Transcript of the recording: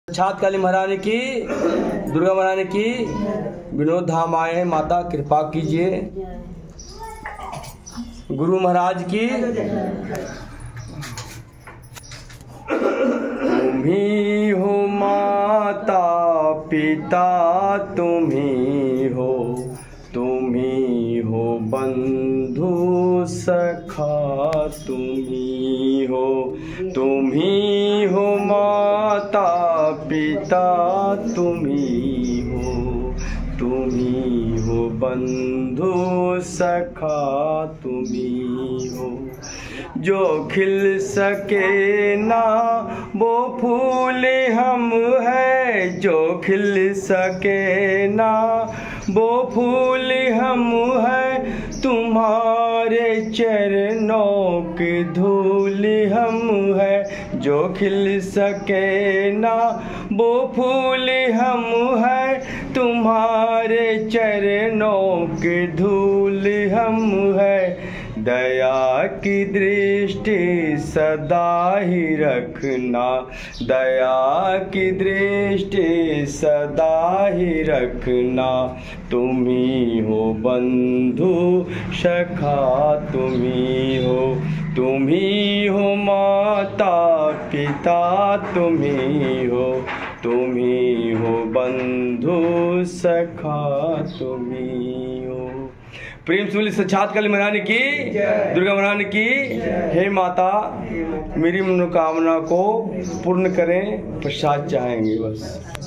साक्षात काली महारानी की, दुर्गा महारानी की, विनोद धाम आए हैं, माता कृपा कीजिए। गुरु महाराज की। तुम्ही हो माता पिता, तुम्ही हो बंधु सखा, तुम्ही हो माता पिता, तुम्ही हो बंधु सखा, तुम्ही हो। जो खिल सके ना वो फूल हम है, जो खिल सके ना वो फूल हम है, तुम्हारे चरणों की धूल हम है। जो खिल सके ना वो फूल हम है, तुम्हारे चरणों की धूल हम है। दया की दृष्टि सदा ही रखना, दया की दृष्टि सदा ही रखना, तुम्ही हो बंधु सखा, तुम्ही हो माता पिता, तुम्ही हो बंधु सखा, तुम्ही हो। प्रेम से बोली साक्षात काली महारानी की, दुर्गा महारानी की। हे माता, मेरी मनोकामना को पूर्ण करें, प्रसाद चाहेंगे बस।